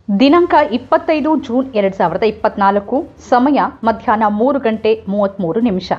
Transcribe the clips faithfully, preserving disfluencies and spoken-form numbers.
ದಿನಾಂಕ ಇಪ್ಪತ್ತೈದು ಜೂನ್ ಎರಡು ಸಾವಿರದ ಇಪ್ಪತ್ನಾಲ್ಕು. ಸಮಯ ಮಧ್ಯಾಹ್ನ ಮೂರು ಗಂಟೆ ಮೂವತ್ತ್ಮೂರು ನಿಮಿಷ.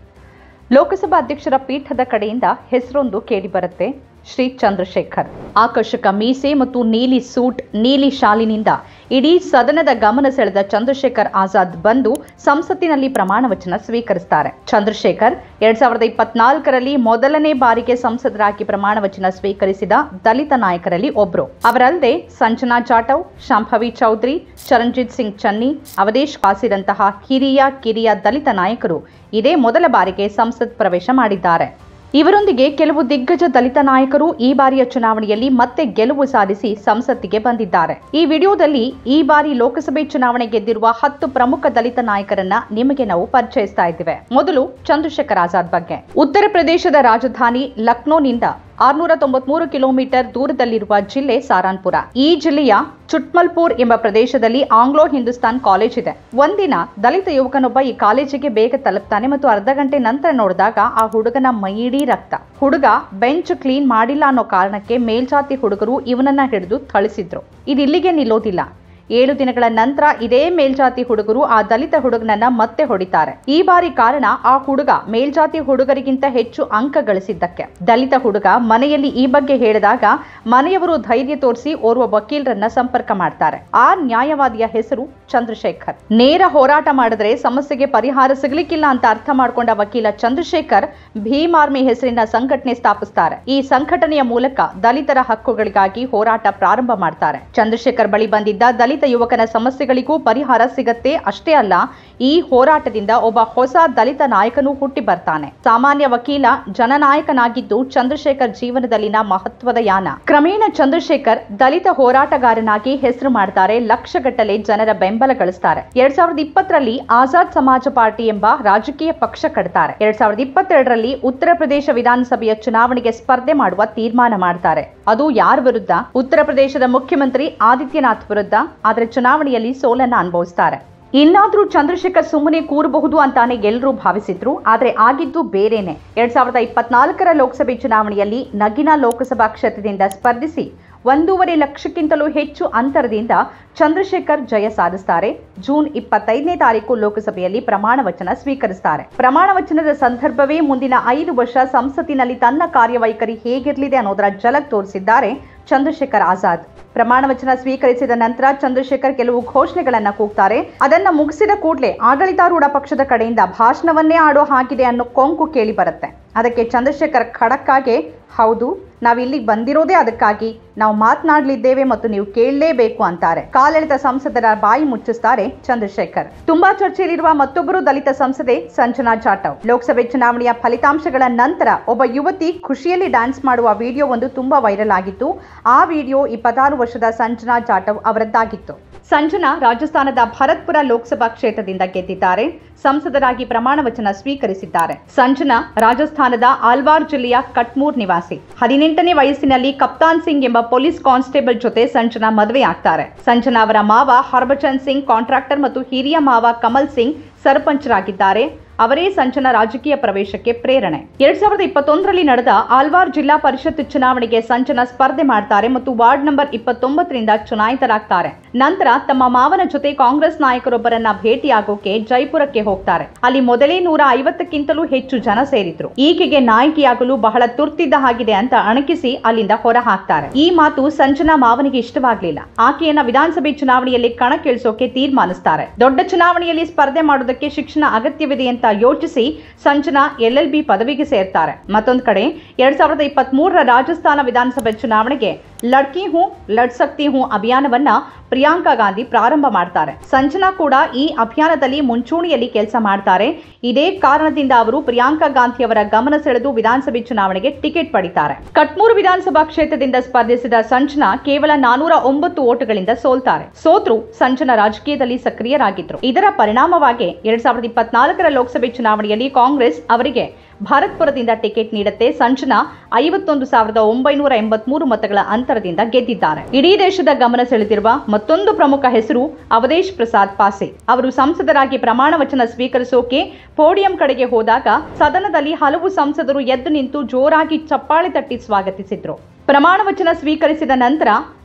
ಲೋಕಸಭಾ ಅಧ್ಯಕ್ಷರ ಪೀಠದ ಕಡೆಯಿಂದ ಹೆಸರೊಂದು ಕೇಳಿಬರುತ್ತೆ. ಶ್ರೀ ಚಂದ್ರಶೇಖರ್. ಆಕರ್ಷಕ ಮೀಸೆ ಮತ್ತು ನೀಲಿ ಸೂಟ್, ನೀಲಿ ಶಾಲಿನಿಂದ ಇಡೀ ಸದನದ ಗಮನ ಸೆಳೆದ ಚಂದ್ರಶೇಖರ್ ಆಜಾದ್ ಬಂದು ಸಂಸತ್ತಿನಲ್ಲಿ ಪ್ರಮಾಣ ವಚನ ಸ್ವೀಕರಿಸುತ್ತಾರೆ. ಚಂದ್ರಶೇಖರ್ ಎರಡ್ ಸಾವಿರದ ಇಪ್ಪತ್ನಾಲ್ಕರಲ್ಲಿ ಮೊದಲನೇ ಬಾರಿಗೆ ಸಂಸದರಾಗಿ ಪ್ರಮಾಣ ವಚನ ಸ್ವೀಕರಿಸಿದ ದಲಿತ ನಾಯಕರಲ್ಲಿ ಒಬ್ಬರು. ಅವರಲ್ಲದೆ ಸಂಜನಾ ಜಾಟವ್, ಶಾಂಭವಿ ಚೌಧರಿ, ಚರಣ್ಜಿತ್ ಸಿಂಗ್ ಚನ್ನಿ, ಅವಧೇಶ್ ಕಾಸಿರಂತಹ ಹಿರಿಯ ಕಿರಿಯ ದಲಿತ ನಾಯಕರು ಇದೇ ಮೊದಲ ಬಾರಿಗೆ ಸಂಸತ್ ಪ್ರವೇಶ ಮಾಡಿದ್ದಾರೆ. ಇವರೊಂದಿಗೆ ಕೆಲವು ದಿಗ್ಗಜ ದಲಿತ ನಾಯಕರು ಈ ಬಾರಿಯ ಚುನಾವಣೆಯಲ್ಲಿ ಮತ್ತೆ ಗೆಲುವು ಸಾಧಿಸಿ ಸಂಸತ್ತಿಗೆ ಬಂದಿದ್ದಾರೆ. ಈ ವಿಡಿಯೋದಲ್ಲಿ ಈ ಬಾರಿ ಲೋಕಸಭೆ ಚುನಾವಣೆ ಗೆದ್ದಿರುವ ಹತ್ತು ಪ್ರಮುಖ ದಲಿತ ನಾಯಕರನ್ನ ನಿಮಗೆ ನಾವು ಪರಿಚಯಿಸ್ತಾ ಇದ್ದೇವೆ. ಮೊದಲು ಚಂದ್ರಶೇಖರ್ ಆಜಾದ್ ಬಗ್ಗೆ. ಉತ್ತರ ಪ್ರದೇಶದ ರಾಜಧಾನಿ ಲಕ್ನೋನಿಂದ ಆರುನೂರ ತೊಂಬತ್ಮೂರು ಕಿಲೋಮೀಟರ್ ದೂರದಲ್ಲಿರುವ ಜಿಲ್ಲೆ ಸಾರಾನ್ಪುರ. ಈ ಜಿಲ್ಲೆಯ ಚುಟ್ಮಲ್ಪುರ್ ಎಂಬ ಪ್ರದೇಶದಲ್ಲಿ ಆಂಗ್ಲೋ ಹಿಂದೂಸ್ತಾನ್ ಕಾಲೇಜ್ ಇದೆ. ಒಂದಿನ ದಲಿತ ಯುವಕನೊಬ್ಬ ಈ ಕಾಲೇಜಿಗೆ ಬೇಗ ತಲುಪ್ತಾನೆ ಮತ್ತು ಅರ್ಧ ಗಂಟೆ ನಂತರ ನೋಡಿದಾಗ ಆ ಹುಡುಗನ ಮೈಯಿಡೀ ರಕ್ತ. ಹುಡುಗ ಬೆಂಚ್ ಕ್ಲೀನ್ ಮಾಡಿಲ್ಲ ಅನ್ನೋ ಕಾರಣಕ್ಕೆ ಮೇಲ್ಜಾತಿ ಹುಡುಗರು ಇವನನ್ನ ಹಿಡಿದು ಥಳಿಸಿದ್ರು. ಇದಿಲ್ಲಿಗೆ ನಿಲ್ಲೋದಿಲ್ಲ. ಏಳು ದಿನಗಳ ನಂತರ ಇದೇ ಮೇಲ್ಜಾತಿ ಹುಡುಗರು ಆ ದಲಿತ ಹುಡುಗನನ್ನ ಮತ್ತೆ ಹೊಡಿತಾರೆ. ಈ ಬಾರಿ ಕಾರಣ ಆ ಹುಡುಗ ಮೇಲ್ಜಾತಿ ಹುಡುಗರಿಗಿಂತ ಹೆಚ್ಚು ಅಂಕ ಗಳಿಸಿದ್ದಕ್ಕೆ. ದಲಿತ ಹುಡುಗ ಮನೆಯಲ್ಲಿ ಈ ಬಗ್ಗೆ ಹೇಳಿದಾಗ ಮನೆಯವರು ಧೈರ್ಯ ತೋರಿಸಿ ಓರ್ವ ವಕೀಲರನ್ನ ಸಂಪರ್ಕ ಮಾಡ್ತಾರೆ. ಆ ನ್ಯಾಯವಾದಿಯ ಹೆಸರು ಚಂದ್ರಶೇಖರ್. ನೇರ ಹೋರಾಟ ಮಾಡಿದ್ರೆ ಸಮಸ್ಯೆಗೆ ಪರಿಹಾರ ಸಿಗಲಿಕ್ಕಿಲ್ಲ ಅಂತ ಅರ್ಥ ಮಾಡಿಕೊಂಡ ವಕೀಲ ಚಂದ್ರಶೇಖರ್ ಭೀಮ್ ಆರ್ಮಿ ಹೆಸರಿನ ಸಂಘಟನೆ ಸ್ಥಾಪಿಸ್ತಾರೆ. ಈ ಸಂಘಟನೆಯ ಮೂಲಕ ದಲಿತರ ಹಕ್ಕುಗಳಿಗಾಗಿ ಹೋರಾಟ ಪ್ರಾರಂಭ ಮಾಡ್ತಾರೆ. ಚಂದ್ರಶೇಖರ್ ಬಳಿ ಬಂದಿದ್ದ ದಲಿತ ಯುವಕನ ಸಮಸ್ಯೆಗಳಿಗೂ ಪರಿಹಾರ ಸಿಗತ್ತೆ. ಅಷ್ಟೇ ಅಲ್ಲ, ಈ ಹೋರಾಟದಿಂದ ಒಬ್ಬ ಹೊಸ ದಲಿತ ನಾಯಕನೂ ಹುಟ್ಟಿ ಬರ್ತಾನೆ. ಸಾಮಾನ್ಯ ವಕೀಲ ಜನನಾಯಕನಾಗಿದ್ದು ಚಂದ್ರಶೇಖರ್ ಜೀವನದಲ್ಲಿನ ಮಹತ್ವದ ಯಾನ. ಕ್ರಮೇಣ ಚಂದ್ರಶೇಖರ್ ದಲಿತ ಹೋರಾಟಗಾರನಾಗಿ ಹೆಸರು ಮಾಡ್ತಾರೆ. ಲಕ್ಷಗಟ್ಟಲೆ ಜನರ ಬೆಂಬಲ ಗಳಿಸ್ತಾರೆ. ಎರಡ್ ಸಾವಿರದ ಇಪ್ಪತ್ತರಲ್ಲಿ ಆಜಾದ್ ಸಮಾಜ ಪಾರ್ಟಿ ಎಂಬ ರಾಜಕೀಯ ಪಕ್ಷ ಕಟ್ತಾರೆ. ಎರಡ್ ಸಾವಿರದ ಇಪ್ಪತ್ತೆರಡರಲ್ಲಿ ಉತ್ತರ ಪ್ರದೇಶ ವಿಧಾನಸಭೆಯ ಚುನಾವಣೆಗೆ ಸ್ಪರ್ಧೆ ಮಾಡುವ ತೀರ್ಮಾನ ಮಾಡ್ತಾರೆ. ಅದು ಯಾರ ವಿರುದ್ಧ? ಉತ್ತರ ಪ್ರದೇಶದ ಮುಖ್ಯಮಂತ್ರಿ ಆದಿತ್ಯನಾಥ್ ವಿರುದ್ಧ. ಆದರೆ ಚುನಾವಣೆಯಲ್ಲಿ ಸೋಲನ್ನ ಅನುಭವಿಸ್ತಾರೆ. ಇನ್ನಾದ್ರೂ ಚಂದ್ರಶೇಖರ್ ಸುಮ್ಮನೆ ಕೂರಬಹುದು ಅಂತಾನೆ ಎಲ್ಲರೂ ಭಾವಿಸಿದ್ರು. ಆದ್ರೆ ಆಗಿದ್ದು ಬೇರೆನೆ. ಎರಡ್ ಸಾವಿರದ ಇಪ್ಪತ್ನಾಲ್ಕರ ಲೋಕಸಭೆ ಚುನಾವಣೆಯಲ್ಲಿ ನಗಿನಾ ಲೋಕಸಭಾ ಕ್ಷೇತ್ರದಿಂದ ಸ್ಪರ್ಧಿಸಿ ಒಂದೂವರೆ ಲಕ್ಷಕ್ಕಿಂತಲೂ ಹೆಚ್ಚು ಅಂತರದಿಂದ ಚಂದ್ರಶೇಖರ್ ಜಯ ಸಾಧಿಸುತ್ತಾರೆ. ಜೂನ್ ಇಪ್ಪತ್ತೈದನೇ ತಾರೀಕು ಲೋಕಸಭೆಯಲ್ಲಿ ಪ್ರಮಾಣ ವಚನ ಸ್ವೀಕರಿಸುತ್ತಾರೆ. ಪ್ರಮಾಣ ವಚನದ ಸಂದರ್ಭವೇ ಮುಂದಿನ ಐದು ವರ್ಷ ಸಂಸತ್ತಿನಲ್ಲಿ ತನ್ನ ಕಾರ್ಯವೈಖರಿ ಹೇಗಿರಲಿದೆ ಅನ್ನೋದರ ಝಲಕ್ ತೋರಿಸಿದ್ದಾರೆ ಚಂದ್ರಶೇಖರ್ ಆಜಾದ್. ಪ್ರಮಾಣ ವಚನ ಸ್ವೀಕರಿಸಿದ ನಂತರ ಚಂದ್ರಶೇಖರ್ ಕೆಲವು ಘೋಷಣೆಗಳನ್ನ ಕೂಗ್ತಾರೆ. ಅದನ್ನ ಮುಗಿಸಿದ ಕೂಡಲೇ ಆಡಳಿತಾರೂಢ ಪಕ್ಷದ ಕಡೆಯಿಂದ ಭಾಷಣವನ್ನೇ ಆಡೋ ಹಾಗಿದೆ ಅನ್ನೋ ಕೊಂಕು ಕೇಳಿ ಬರುತ್ತೆ. ಅದಕ್ಕೆ ಚಂದ್ರಶೇಖರ್ ಖಡಕ್ಕಾಗೆ, ಹೌದು, ನಾವು ಇಲ್ಲಿಗೆ ಬಂದಿರೋದೇ ಅದಕ್ಕಾಗಿ, ನಾವು ಮಾತನಾಡಲಿದ್ದೇವೆ ಮತ್ತು ನೀವು ಕೇಳಲೇಬೇಕು ಅಂತಾರೆ. ಕಾಲೆಳೆದ ಸಂಸದರ ಬಾಯಿ ಮುಚ್ಚಿಸ್ತಾರೆ ಚಂದ್ರಶೇಖರ್. ತುಂಬಾ ಚರ್ಚೆಯಲ್ಲಿರುವ ಮತ್ತೊಬ್ಬರು ದಲಿತ ಸಂಸದೆ ಸಂಜನಾ ಜಾಟವ್. ಲೋಕಸಭೆ ಚುನಾವಣೆಯ ಫಲಿತಾಂಶಗಳ ನಂತರ ಒಬ್ಬ ಯುವತಿ ಖುಷಿಯಲ್ಲಿ ಡ್ಯಾನ್ಸ್ ಮಾಡುವ ವಿಡಿಯೋ ಒಂದು ತುಂಬಾ ವೈರಲ್ ಆಗಿತ್ತು. ಆ ವಿಡಿಯೋ ಇಪ್ಪತ್ತಾರು ವರ್ಷದ ಸಂಜನಾ ಜಾಟವ್ ಅವರದ್ದಾಗಿತ್ತು. ಸಂಜನಾ ರಾಜಸ್ಥಾನದ ಭರತ್ಪುರ ಲೋಕಸಭಾ ಕ್ಷೇತ್ರದಿಂದ ಗೆದ್ದಿದ್ದಾರೆ. ಸಂಸದರಾಗಿ ಪ್ರಮಾಣ ವಚನ ಸ್ವೀಕರಿಸಿದ್ದಾರೆ. ಸಂಜನಾ ರಾಜಸ್ಥಾನದ ಆಲ್ವಾರ್ ಜಿಲ್ಲೆಯ ಕಟ್ಮೂರ್ ನಿವಾಸಿ. ಹದಿನೆಂಟನೇ ವಯಸ್ಸಿನಲ್ಲಿ ಕಪ್ತಾನ್ ಸಿಂಗ್ ಎಂಬ ಪೊಲೀಸ್ ಕಾನ್ಸ್ಟೇಬಲ್ ಜೊತೆ ಸಂಜನಾ ಮದುವೆ ಆಗ್ತಾರೆ. ಸಂಜನಾ ಅವರ ಮಾವ ಹರ್ಭಜನ್ ಸಿಂಗ್ ಕಾಂಟ್ರಾಕ್ಟರ್ ಮತ್ತು ಹಿರಿಯ ಮಾವ ಕಮಲ್ ಸಿಂಗ್ ಸರ್ಪಂಚರಾಗಿದ್ದಾರೆ. ಅವರೇ ಸಂಜನಾ ರಾಜಕೀಯ ಪ್ರವೇಶಕ್ಕೆ ಪ್ರೇರಣೆ. ಎರಡ್ ಸಾವಿರದ ಇಪ್ಪತ್ತೊಂದರಲ್ಲಿ ನಡೆದ ಆಲ್ವಾರ್ ಜಿಲ್ಲಾ ಪರಿಷತ್ ಚುನಾವಣೆಗೆ ಸಂಜನಾ ಸ್ಪರ್ಧೆ ಮಾಡ್ತಾರೆ ಮತ್ತು ವಾರ್ಡ್ ನಂಬರ್ ಇಪ್ಪತ್ತೊಂಬತ್ತರಿಂದ ಚುನಾಯಿತರಾಗ್ತಾರೆ. ನಂತರ ತಮ್ಮ ಮಾವನ ಜೊತೆ ಕಾಂಗ್ರೆಸ್ ನಾಯಕರೊಬ್ಬರನ್ನ ಭೇಟಿಯಾಗೋಕೆ ಜೈಪುರಕ್ಕೆ ಹೋಗ್ತಾರೆ. ಅಲ್ಲಿ ಮೊದಲೇ ನೂರ ಐವತ್ತಕ್ಕಿಂತಲೂ ಹೆಚ್ಚು ಜನ ಸೇರಿದ್ರು. ಈಕೆಗೆ ನಾಯಕಿಯಾಗಲು ಬಹಳ ತುರ್ತಿದ್ದ ಹಾಗಿದೆ ಅಂತ ಅಣಕಿಸಿ ಅಲ್ಲಿಂದ ಹೊರ ಹಾಕ್ತಾರೆ. ಈ ಮಾತು ಸಂಜನಾ ಮಾವನಿಗೆ ಇಷ್ಟವಾಗ್ಲಿಲ್ಲ. ಆಕೆಯನ್ನ ವಿಧಾನಸಭೆ ಚುನಾವಣೆಯಲ್ಲಿ ಕಣಕ್ಕಿಳಿಸೋಕೆ ತೀರ್ಮಾನಿಸ್ತಾರೆ. ದೊಡ್ಡ ಚುನಾವಣೆಯಲ್ಲಿ ಸ್ಪರ್ಧೆ ಮಾಡೋದಕ್ಕೆ ಶಿಕ್ಷಣ ಅಗತ್ಯವಿದೆ ಅಂತ ಯೋಚಿಸಿ ಸಂಜನಾ ಎಲ್ ಎಲ್ ಬಿ ಪದವಿಗೆ ಸೇರ್ತಾರೆ. ಮತ್ತೊಂದು ಕಡೆ ಎರಡ್ ಸಾವಿರದ ಇಪ್ಪತ್ತ್ ಮೂರರ ರಾಜಸ್ಥಾನ ವಿಧಾನಸಭೆ ಚುನಾವಣೆಗೆ ಲಡ್ಕಿ ಹೂ ಲಡ್ ಸಕ್ತಿ ಹೂ ಅಭಿಯಾನವನ್ನ ಪ್ರಿಯಾಂಕಾ ಗಾಂಧಿ ಪ್ರಾರಂಭ ಮಾಡ್ತಾರೆ. ಸಂಜನಾ ಕೂಡ ಈ ಅಭಿಯಾನದಲ್ಲಿ ಮುಂಚೂಣಿಯಲ್ಲಿ ಕೆಲಸ ಮಾಡ್ತಾರೆ. ಇದೇ ಕಾರಣದಿಂದ ಅವರು ಪ್ರಿಯಾಂಕಾ ಗಾಂಧಿ ಅವರ ಗಮನ ಸೆಳೆದು ವಿಧಾನಸಭೆ ಚುನಾವಣೆಗೆ ಟಿಕೆಟ್ ಪಡಿತಾರೆ. ಕಟ್ಮೂರ್ ವಿಧಾನಸಭಾ ಕ್ಷೇತ್ರದಿಂದ ಸ್ಪರ್ಧಿಸಿದ ಸಂಜನಾ ಕೇವಲ ನಾನೂರ ಒಂಬತ್ತು ಓಟುಗಳಿಂದ ಸೋಲ್ತಾರೆ. ಸೋತ್ರು ಸಂಜನಾ ರಾಜಕೀಯದಲ್ಲಿ ಸಕ್ರಿಯರಾಗಿದ್ರು. ಇದರ ಪರಿಣಾಮವಾಗಿ ಎರಡ್ ಸಾವಿರದ ಇಪ್ಪತ್ನಾಲ್ಕರ ಲೋಕಸಭೆ ಚುನಾವಣೆಯಲ್ಲಿ ಕಾಂಗ್ರೆಸ್ ಅವರಿಗೆ ಭಾರತ್ಪುರದಿಂದ ಟಿಕೆಟ್ ನೀಡುತ್ತೆ. ಸಂಜನಾ ಐವತ್ತೊಂದು ಸಾವಿರದ ಒಂಬೈನೂರ ಎಂಬತ್ಮೂರು ಮತಗಳ ಅಂತರದಿಂದ ಗೆದ್ದಿದ್ದಾರೆ. ಇಡೀ ದೇಶದ ಗಮನ ಸೆಳೆದಿರುವ ಮತ್ತೊಂದು ಪ್ರಮುಖ ಹೆಸರು ಅವಧೇಶ್ ಪ್ರಸಾದ್ ಪಾಸೆ. ಅವರು ಸಂಸದರಾಗಿ ಪ್ರಮಾಣ ವಚನ ಸ್ವೀಕರಿಸೋಕೆ ಪೋಡಿಯಂ ಕಡೆಗೆ ಹೋದಾಗ ಸದನದಲ್ಲಿ ಹಲವು ಸಂಸದರು ಎದ್ದು ನಿಂತು ಜೋರಾಗಿ ಚಪ್ಪಾಳೆ ತಟ್ಟಿ ಸ್ವಾಗತಿಸಿದ್ರು. ಪ್ರಮಾಣ ವಚನ ಸ್ವೀಕರಿಸಿದ ನಂತರ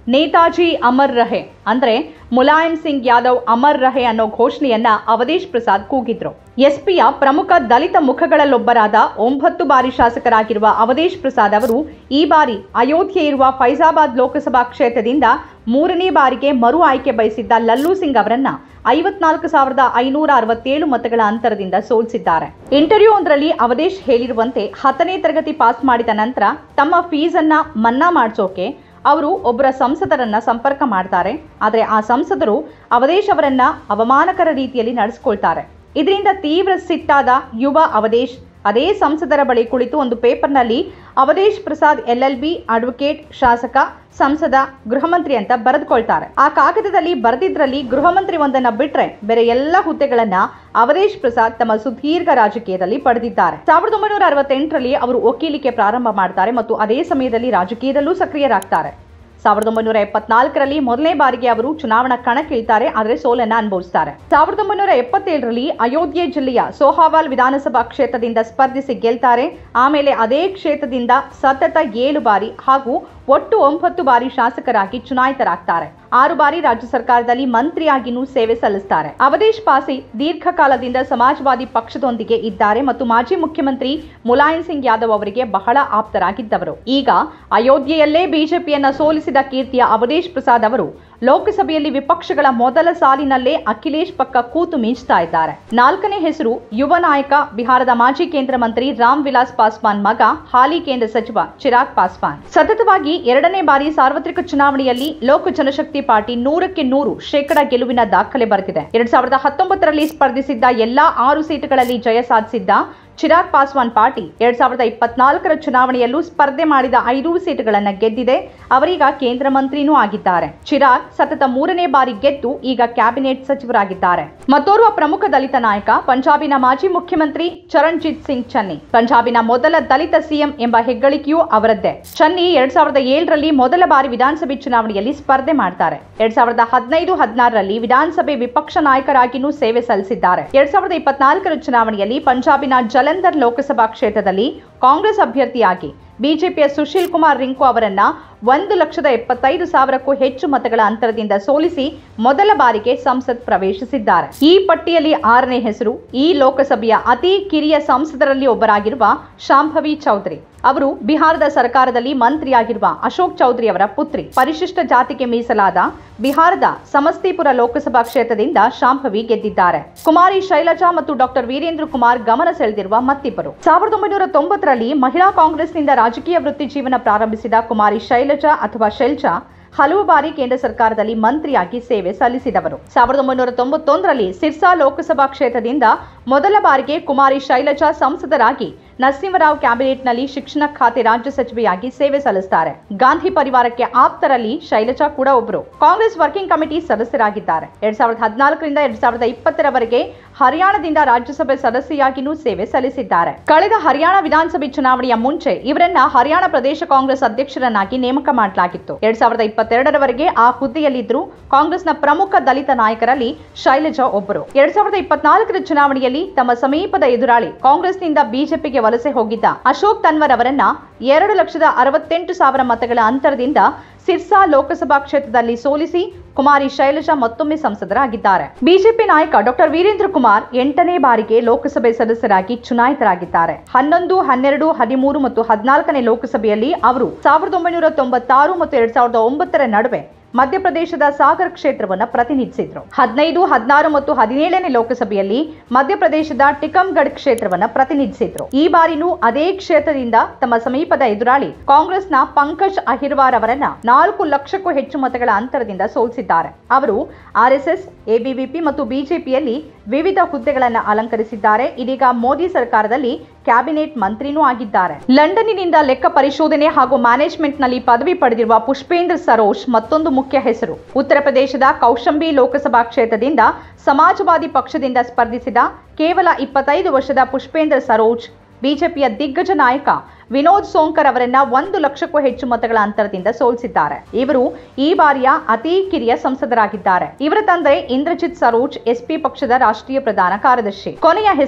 ನೇತಾಜಿ ಅಮರ್ ರಹೆ ಅಂದ್ರೆ ಮುಲಾಯಂ ಸಿಂಗ್ ಯಾದವ್ ಅಮರ್ ರಹೆ ಅನ್ನೋ ಘೋಷಣೆಯನ್ನ ಅವಧೇಶ್ ಪ್ರಸಾದ್ ಕೂಗಿದ್ರು. ಎಸ್ಪಿಯ ಪ್ರಮುಖ ದಲಿತ ಮುಖಗಳಲ್ಲೊಬ್ಬರಾದ ಒಂಬತ್ತು ಬಾರಿ ಶಾಸಕರಾಗಿರುವ ಅವಧೇಶ್ ಪ್ರಸಾದ್ ಅವರು ಈ ಬಾರಿ ಅಯೋಧ್ಯೆ ಇರುವ ಫೈಜಾಬಾದ್ ಲೋಕಸಭಾ ಕ್ಷೇತ್ರದಿಂದ ಮೂರನೇ ಬಾರಿಗೆ ಮರು ಆಯ್ಕೆ ಬಯಸಿದ್ದ ಲಲ್ಲೂ ಸಿಂಗ್ ಅವರನ್ನ ಐವತ್ನಾಲ್ಕು ಸಾವಿರದ ಐನೂರ ಅರವತ್ತೇಳು ಮತಗಳ ಅಂತರದಿಂದ ಸೋಲಿಸಿದ್ದಾರೆ. ಇಂಟರ್ವ್ಯೂ ಒಂದರಲ್ಲಿ ಅವಧೇಶ್ ಹೇಳಿರುವಂತೆ ಹತ್ತನೇ ತರಗತಿ ಪಾಸ್ ಮಾಡಿದ ನಂತರ ತಮ್ಮ ಫೀಸ್ ಅನ್ನ ಮನ್ನಾ ಮಾಡಿಸೋಕೆ ಅವರು ಒಬ್ಬರ ಸಂಸದರನ್ನ ಸಂಪರ್ಕ ಮಾಡ್ತಾರೆ. ಆದರೆ ಆ ಸಂಸದರು ಅವಧೇಶ್ ಅವರನ್ನ ಅವಮಾನಕರ ರೀತಿಯಲ್ಲಿ ನಡೆಸಿಕೊಳ್ತಾರೆ. ಇದರಿಂದ ತೀವ್ರ ಸಿಟ್ಟಾದ ಯುವ ಅವಧೇಶ್ ಅದೇ ಸಂಸದರ ಬಳಿ ಕುಳಿತು ಒಂದು ಪೇಪರ್ನಲ್ಲಿ Avadhesh Prasad L L B advocate, ಶಾಸಕ, ಸಂಸದ, ಗೃಹ ಮಂತ್ರಿ ಅಂತ ಬರೆದುಕೊಳ್ತಾರೆ. ಆ ಕಾಗದದಲ್ಲಿ ಬರೆದಿದ್ರಲ್ಲಿ ಗೃಹ ಮಂತ್ರಿ ಒಂದನ್ನ ಬಿಟ್ರೆ ಬೇರೆ ಎಲ್ಲ ಹುದ್ದೆಗಳನ್ನ ಅವಧೇಶ್ ಪ್ರಸಾದ್ ತಮ್ಮ ಸುದೀರ್ಘ ರಾಜಕೀಯದಲ್ಲಿ ಪಡೆದಿದ್ದಾರೆ. ಸಾವಿರದ ಒಂಬೈನೂರ ಅರವತ್ತೆಂಟರಲ್ಲಿ ಅವರು ವಕೀಲಿಕೆ ಪ್ರಾರಂಭ ಮಾಡ್ತಾರೆ ಮತ್ತು ಅದೇ ಸಮಯದಲ್ಲಿ ರಾಜಕೀಯದಲ್ಲೂ ಸಕ್ರಿಯರಾಗ್ತಾರೆ. ಸಾವಿರದ ಒಂಬೈನೂರ ಎಪ್ಪತ್ನಾಲ್ಕರಲ್ಲಿ ಮೊದಲನೇ ಬಾರಿಗೆ ಅವರು ಚುನಾವಣಾ ಕಣಕ್ಕಿಳಿತಾರೆ, ಆದರೆ ಸೋಲನ್ನ ಅನುಭವಿಸ್ತಾರೆ. ಸಾವಿರದ ಒಂಬೈನೂರ ಎಪ್ಪತ್ತೇಳರಲ್ಲಿ ಅಯೋಧ್ಯೆ ಜಿಲ್ಲೆಯ ಸೋಹಾವಾಲ್ ವಿಧಾನಸಭಾ ಕ್ಷೇತ್ರದಿಂದ ಸ್ಪರ್ಧಿಸಿ ಗೆಲ್ತಾರೆ. ಆಮೇಲೆ ಅದೇ ಕ್ಷೇತ್ರದಿಂದ ಸತತ ಏಳು ಬಾರಿ ಹಾಗೂ ಒಟ್ಟು ಒಂಬತ್ತು ಬಾರಿ ಶಾಸಕರಾಗಿ ಚುನಾಯಿತರಾಗ್ತಾರೆ. ಆರು ಬಾರಿ ರಾಜ್ಯ ಸರ್ಕಾರದಲ್ಲಿ ಮಂತ್ರಿಯಾಗಿನೂ ಸೇವೆ ಸಲ್ಲಿಸ್ತಾರೆ. ಅವಧೇಶ್ ಪಾಸಿ ದೀರ್ಘಕಾಲದಿಂದ ಸಮಾಜವಾದಿ ಪಕ್ಷದೊಂದಿಗೆ ಇದ್ದಾರೆ ಮತ್ತು ಮಾಜಿ ಮುಖ್ಯಮಂತ್ರಿ ಮುಲಾಯಂ ಸಿಂಗ್ ಯಾದವ್ ಅವರಿಗೆ ಬಹಳ ಆಪ್ತರಾಗಿದ್ದವರು. ಈಗ ಅಯೋಧ್ಯೆಯಲ್ಲೇ ಬಿಜೆಪಿಯನ್ನ ಸೋಲಿಸಿದ ಕೀರ್ತಿಯ ಅವಧೇಶ್ ಪ್ರಸಾದ್ ಅವರು ಲೋಕಸಭೆಯಲ್ಲಿ ವಿಪಕ್ಷಗಳ ಮೊದಲ ಸಾಲಿನಲ್ಲೇ ಅಖಿಲೇಶ್ ಪಕ್ಕ ಕೂತು ಮಿಂಚ್ತಾ ಇದ್ದಾರೆ. ನಾಲ್ಕನೇ ಹೆಸರು ಯುವ ನಾಯಕ, ಬಿಹಾರದ ಮಾಜಿ ಕೇಂದ್ರ ಮಂತ್ರಿ ರಾಮ್ ವಿಲಾಸ್ ಪಾಸ್ವಾನ್ ಮಗ, ಹಾಲಿ ಕೇಂದ್ರ ಸಚಿವ ಚಿರಾಗ್ ಪಾಸ್ವಾನ್. ಸತತವಾಗಿ ಎರಡನೇ ಬಾರಿ ಸಾರ್ವತ್ರಿಕ ಚುನಾವಣೆಯಲ್ಲಿ ಲೋಕ ಜನಶಕ್ತಿ ಪಾರ್ಟಿ ನೂರಕ್ಕೆ ನೂರು ಶೇಕಡ ಗೆಲುವಿನ ದಾಖಲೆ ಬರೆದಿದೆ. ಎರಡ್ ಸಾವಿರದ ಹತ್ತೊಂಬತ್ತರಲ್ಲಿ ಸ್ಪರ್ಧಿಸಿದ್ದ ಎಲ್ಲಾ ಆರು ಸೀಟುಗಳಲ್ಲಿ ಜಯ ಸಾಧಿಸಿದ್ದ ಚಿರಾಗ್ ಪಾಸ್ವಾನ್ ಪಾರ್ಟಿ ಎರಡ್ ಸಾವಿರದ ಇಪ್ಪತ್ನಾಲ್ಕರ ಚುನಾವಣೆಯಲ್ಲೂ ಸ್ಪರ್ಧೆ ಮಾಡಿದ ಐದು ಸೀಟುಗಳನ್ನು ಗೆದ್ದಿದೆ. ಅವರೀಗ ಕೇಂದ್ರ ಮಂತ್ರಿನೂ ಆಗಿದ್ದಾರೆ. ಚಿರಾಗ್ ಸತತ ಮೂರನೇ ಬಾರಿ ಗೆದ್ದು ಈಗ ಕ್ಯಾಬಿನೆಟ್ ಸಚಿವರಾಗಿದ್ದಾರೆ. ಮತ್ತೋರ್ವ ಪ್ರಮುಖ ದಲಿತ ನಾಯಕ, ಪಂಜಾಬಿನ ಮಾಜಿ ಮುಖ್ಯಮಂತ್ರಿ ಚರಣ್ಜಿತ್ ಸಿಂಗ್ ಚನ್ನಿ. ಪಂಜಾಬಿನ ಮೊದಲ ದಲಿತ ಸಿಎಂ ಎಂಬ ಹೆಗ್ಗಳಿಕೆಯೂ ಅವರದ್ದೇ. ಚನ್ನಿ ಎರಡ್ ಸಾವಿರದ ಏಳರಲ್ಲಿ ಮೊದಲ ಬಾರಿ ವಿಧಾನಸಭೆ ಚುನಾವಣೆಯಲ್ಲಿ ಸ್ಪರ್ಧೆ ಮಾಡ್ತಾರೆ. ಎರಡ್ ಸಾವಿರದ ಹದಿನೈದು ಹದಿನಾರರಲ್ಲಿ ವಿಧಾನಸಭೆ ವಿಪಕ್ಷ ನಾಯಕರಾಗಿಯೂ ಸೇವೆ ಸಲ್ಲಿಸಿದ್ದಾರೆ. ಎರಡ್ ಸಾವಿರದ ಇಪ್ಪತ್ನಾಲ್ಕರ ಚುನಾವಣೆಯಲ್ಲಿ ಪಂಜಾಬಿನ ಜಲಂಧರ್ ಲೋಕಸಭಾ ಕ್ಷೇತ್ರದಲ್ಲಿ ಕಾಂಗ್ರೆಸ್ ಅಭ್ಯರ್ಥಿಯಾಗಿ ಬಿಜೆಪಿಯ ಸುಶೀಲ್ ಕುಮಾರ್ ರಿಂಕು ಅವರನ್ನ ಒಂದು ಲಕ್ಷದ ಎಪ್ಪತ್ತೈದು ಸಾವಿರಕ್ಕೂ ಹೆಚ್ಚು ಮತಗಳ ಅಂತರದಿಂದ ಸೋಲಿಸಿ ಮೊದಲ ಬಾರಿಗೆ ಸಂಸತ್ ಪ್ರವೇಶಿಸಿದ್ದಾರೆ. ಈ ಪಟ್ಟಿಯಲ್ಲಿ ಆರನೇ ಹೆಸರು ಈ ಲೋಕಸಭೆಯ ಅತಿ ಕಿರಿಯ ಸಂಸದರಲ್ಲಿ ಒಬ್ಬರಾಗಿರುವ ಶಾಂಭವಿ ಚೌಧರಿ. ಅವರು ಬಿಹಾರದ ಸರ್ಕಾರದಲ್ಲಿ ಮಂತ್ರಿಯಾಗಿರುವ ಅಶೋಕ್ ಚೌಧರಿ ಅವರ ಪುತ್ರಿ. ಪರಿಶಿಷ್ಟ ಜಾತಿಗೆ ಮೀಸಲಾದ ಬಿಹಾರದ ಸಮಸ್ತಿಪುರ ಲೋಕಸಭಾ ಕ್ಷೇತ್ರದಿಂದ ಶಾಂಭವಿ ಗೆದ್ದಿದ್ದಾರೆ. ಕುಮಾರಿ ಶೈಲಜಾ ಮತ್ತು ಡಾಕ್ಟರ್ ವೀರೇಂದ್ರ ಕುಮಾರ್ ಗಮನ ಸೆಳೆದಿರುವ ಮತ್ತಿಬ್ಬರು. ಸಾವಿರದ ಒಂಬೈನೂರ ತೊಂಬತ್ತರಲ್ಲಿ ಮಹಿಳಾ ಕಾಂಗ್ರೆಸ್ನಿಂದ ರಾಜಕೀಯ ವೃತ್ತಿ ಜೀವನ ಪ್ರಾರಂಭಿಸಿದ ಕುಮಾರಿ ಶೈಲಜಾ ಅಥವಾ ಶೆಲ್ಜಾ ಹಲವು ಬಾರಿ ಕೇಂದ್ರ ಸರ್ಕಾರದಲ್ಲಿ ಮಂತ್ರಿಯಾಗಿ ಸೇವೆ ಸಲ್ಲಿಸಿದವರು. ಸಾವಿರದ ಒಂಬೈನೂರ ತೊಂಬತ್ತೊಂದರಲ್ಲಿ ಸಿರ್ಸಾ ಲೋಕಸಭಾ ಕ್ಷೇತ್ರದಿಂದ ಮೊದಲ ಬಾರಿಗೆ ಕುಮಾರಿ ಶೈಲಜಾ ಸಂಸದರಾಗಿ ನರಸಿಂಹರಾವ್ ಕ್ಯಾಬಿನೆಟ್ನಲ್ಲಿ ಶಿಕ್ಷಣ ಖಾತೆ ರಾಜ್ಯ ಸಚಿವೆಯಾಗಿ ಸೇವೆ ಸಲ್ಲಿಸುತ್ತಾರೆ. ಗಾಂಧಿ ಪರಿವಾರಕ್ಕೆ ಆಪ್ತರಲ್ಲಿ ಶೈಲಜಾ ಕೂಡ ಒಬ್ಬರು. ಕಾಂಗ್ರೆಸ್ ವರ್ಕಿಂಗ್ ಕಮಿಟಿ ಸದಸ್ಯರಾಗಿದ್ದಾರೆ. ಎರಡ್ ಸಾವಿರದ ಹದಿನಾಲ್ಕರಿಂದ ಎರಡ್ ಸಾವಿರದ ಇಪ್ಪತ್ತರವರೆಗೆ ಹರಿಯಾಣದಿಂದ ರಾಜ್ಯಸಭೆ ಸದಸ್ಯೆಯಾಗಿಯೂ ಸೇವೆ ಸಲ್ಲಿಸಿದ್ದಾರೆ. ಕಳೆದ ಹರಿಯಾಣ ವಿಧಾನಸಭೆ ಚುನಾವಣೆಯ ಮುಂಚೆ ಇವರನ್ನ ಹರಿಯಾಣ ಪ್ರದೇಶ ಕಾಂಗ್ರೆಸ್ ಅಧ್ಯಕ್ಷರನ್ನಾಗಿ ನೇಮಕ ಮಾಡಲಾಗಿತ್ತು. ಎರಡ್ ಸಾವಿರದ ಇಪ್ಪತ್ತೆರಡರವರೆಗೆ ಆ ಹುದ್ದೆಯಲ್ಲಿದ್ದರು. ಕಾಂಗ್ರೆಸ್ನ ಪ್ರಮುಖ ದಲಿತ ನಾಯಕರಲ್ಲಿ ಶೈಲಜಾ ಒಬ್ಬರು. ಎರಡ್ ಸಾವಿರದ ಇಪ್ಪತ್ನಾಲ್ಕರ ಚುನಾವಣೆಯಲ್ಲಿ ತಮ್ಮ ಸಮೀಪದ ಎದುರಾಳಿ ಕಾಂಗ್ರೆಸ್ನಿಂದ ಬಿಜೆಪಿಗೆ ವಲಸೆ ಹೋಗಿದ್ದ ಅಶೋಕ್ ತನ್ವರ್ ಅವರನ್ನ ಎರಡು ಲಕ್ಷದ ಅರವತ್ತೆಂಟು ಸಾವಿರ ಮತಗಳ ಅಂತರದಿಂದ ಸಿರ್ಸಾ ಲೋಕಸಭಾ ಕ್ಷೇತ್ರದಲ್ಲಿ ಸೋಲಿಸಿ ಕುಮಾರಿ ಶೈಲಜಾ ಮತ್ತೊಮ್ಮೆ ಸಂಸದರಾಗಿದ್ದಾರೆ. ಬಿಜೆಪಿ ನಾಯಕ ಡಾಕ್ಟರ್ ವೀರೇಂದ್ರ ಕುಮಾರ್ ಎಂಟನೇ ಬಾರಿಗೆ ಲೋಕಸಭೆ ಸದಸ್ಯರಾಗಿ ಚುನಾಯಿತರಾಗಿದ್ದಾರೆ. ಹನ್ನೊಂದು, ಹನ್ನೆರಡು, ಹದಿಮೂರು ಮತ್ತು ಹದಿನಾಲ್ಕನೇ ಲೋಕಸಭೆಯಲ್ಲಿ ಅವರು ಸಾವಿರದ ಒಂಬೈನೂರ ತೊಂಬತ್ತಾರು ಮತ್ತು ಎರಡ್ ಸಾವಿರದ ಒಂಬತ್ತರ ನಡುವೆ ಮಧ್ಯಪ್ರದೇಶದ ಸಾಗರ್ ಕ್ಷೇತ್ರವನ್ನು ಪ್ರತಿನಿಧಿಸಿದ್ರು. ಹದಿನೈದು, ಹದಿನಾರು ಮತ್ತು ಹದಿನೇಳನೇ ಲೋಕಸಭೆಯಲ್ಲಿ ಮಧ್ಯಪ್ರದೇಶದ ಟಿಕಮ್ಗಢ್ ಕ್ಷೇತ್ರವನ್ನು ಪ್ರತಿನಿಧಿಸಿದ್ರು. ಈ ಬಾರಿನೂ ಅದೇ ಕ್ಷೇತ್ರದಿಂದ ತಮ್ಮ ಸಮೀಪದ ಎದುರಾಳಿ ಕಾಂಗ್ರೆಸ್ನ ಪಂಕಜ್ ಅಹಿರ್ವಾರ್ ಅವರನ್ನ ನಾಲ್ಕು ಲಕ್ಷಕ್ಕೂ ಹೆಚ್ಚು ಮತಗಳ ಅಂತರದಿಂದ ಸೋಲಿಸಿದ್ದಾರೆ. ಅವರು ಆರ್ಎಸ್ಎಸ್, ಎಬಿವಿಪಿ ಮತ್ತು ಬಿಜೆಪಿಯಲ್ಲಿ ವಿವಿಧ ಹುದ್ದೆಗಳನ್ನು ಅಲಂಕರಿಸಿದ್ದಾರೆ. ಇದೀಗ ಮೋದಿ ಸರ್ಕಾರದಲ್ಲಿ ಕ್ಯಾಬಿನೆಟ್ ಮಂತ್ರಿನೂ ಆಗಿದ್ದಾರೆ. ಲಂಡನ್ನಿನಿಂದ ಲೆಕ್ಕ ಪರಿಶೋಧನೆ ಹಾಗೂ ಮ್ಯಾನೇಜ್ಮೆಂಟ್ನಲ್ಲಿ ಪದವಿ ಪಡೆದಿರುವ ಪುಷ್ಪೇಂದ್ರ ಸರೋಜ್ ಮತ್ತೊಂದು ಮುಖ್ಯ ಹೆಸರು. ಉತ್ತರ ಪ್ರದೇಶದ ಕೌಶಂಬಿ ಲೋಕಸಭಾ ಕ್ಷೇತ್ರದಿಂದ ಸಮಾಜವಾದಿ ಪಕ್ಷದಿಂದ ಸ್ಪರ್ಧಿಸಿದ ಕೇವಲ ಇಪ್ಪತ್ತೈದು ವರ್ಷದ ಪುಷ್ಪೇಂದ್ರ ಸರೋಜ್ ಬಿಜೆಪಿಯ ದಿಗ್ಗಜ ನಾಯಕ ವಿನೋದ್ ಸೋಂಕರ್ ಅವರನ್ನ ಒಂದು ಲಕ್ಷಕ್ಕೂ ಹೆಚ್ಚು ಮತಗಳ ಅಂತರದಿಂದ ಸೋಲಿಸಿದ್ದಾರೆ. ಇವರು ಈ ಬಾರಿಯ ಅತಿ ಕಿರಿಯ ಸಂಸದರಾಗಿದ್ದಾರೆ. ಇವರ ತಂದೆ ಇಂದ್ರಜಿತ್ ಸರೋಜ್ ಎಸ್ಪಿ ಪಕ್ಷದ ರಾಷ್ಟ್ರೀಯ ಪ್ರಧಾನ ಕಾರ್ಯದರ್ಶಿ. ಕೊನೆಯ ಹೆಸರು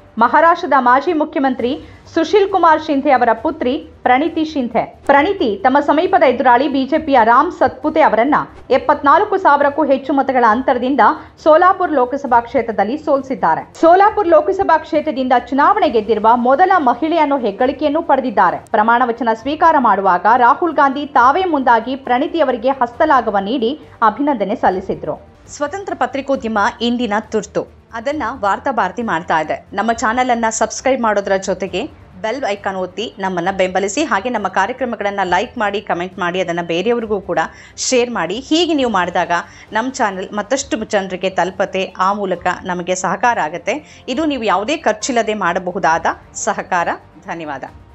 ಮಹಾರಾಷ್ಟ್ರದ ಮಾಜಿ ಮುಖ್ಯಮಂತ್ರಿ ಸುಶೀಲ್ ಕುಮಾರ್ ಶಿಂಧೆ ಅವರ ಪುತ್ರಿ ಪ್ರಣೀತಿ ಶಿಂಧೆ. ಪ್ರಣೀತಿ ತಮ್ಮ ಸಮೀಪದ ಎದುರಾಳಿ ಬಿಜೆಪಿಯ ರಾಮ್ ಸತ್ಪುತೆ ಅವರನ್ನ ಎಪ್ಪತ್ನಾಲ್ಕು ಸಾವಿರಕ್ಕೂ ಹೆಚ್ಚು ಮತಗಳ ಅಂತರದಿಂದ ಸೋಲಾಪುರ್ ಲೋಕಸಭಾ ಕ್ಷೇತ್ರದಲ್ಲಿ ಸೋಲಿಸಿದ್ದಾರೆ. ಸೋಲಾಪುರ್ ಲೋಕಸಭಾ ಕ್ಷೇತ್ರದಿಂದ ಚುನಾವಣೆ ಗೆದ್ದಿರುವ ಮೊದಲ ಮಹಿಳೆ ಅನ್ನೋ ಹೆಗ್ಗಳಿಕೆಯನ್ನು ಪಡೆದಿದ್ದಾರೆ. ಪ್ರಮಾಣ ವಚನ ಸ್ವೀಕಾರ ಮಾಡುವಾಗ ರಾಹುಲ್ ಗಾಂಧಿ ತಾವೇ ಮುಂದಾಗಿ ಪ್ರಣೀತಿ ಅವರಿಗೆ ಹಸ್ತಲಾಘವ ನೀಡಿ ಅಭಿನಂದನೆ ಸಲ್ಲಿಸಿದ್ರು. ಸ್ವತಂತ್ರ ಪತ್ರಿಕೋದ್ಯಮ ಇಂದಿನ ತುರ್ತು ಅದನ್ನ ವಾರ್ತಾ ಭಾರತಿ ಮಾಡ್ತಾ ಇದೆ. ನಮ್ಮ ಚಾನೆಲ್ ಅನ್ನ ಸಬ್ಸ್ಕ್ರೈಬ್ ಮಾಡೋದರ ಜೊತೆಗೆ ಬೆಲ್ ಐಕಾನ್ ಒತ್ತಿ ನಮ್ಮನ್ನ ಬೆಂಬಲಿಸಿ. ಹಾಗೆ ನಮ್ಮ ಕಾರ್ಯಕ್ರಮಗಳನ್ನು ಲೈಕ್ ಮಾಡಿ, ಕಮೆಂಟ್ ಮಾಡಿ, ಅದನ್ನು ಬೇರೆಯವರಿಗೂ ಕೂಡ ಶೇರ್ ಮಾಡಿ. ಹೀಗೆ ನೀವು ಮಾಡಿದಾಗ ನಮ್ಮ ಚಾನೆಲ್ ಮತ್ತಷ್ಟು ಜನರಿಗೆ ತಲುಪತ್ತೆ. ಆ ಮೂಲಕ ನಮಗೆ ಸಹಕಾರ ಆಗುತ್ತೆ. ಇದು ನೀವು ಯಾವುದೇ ಖರ್ಚಿಲ್ಲದೆ ಮಾಡಬಹುದಾದ ಸಹಕಾರ. ಧನ್ಯವಾದ.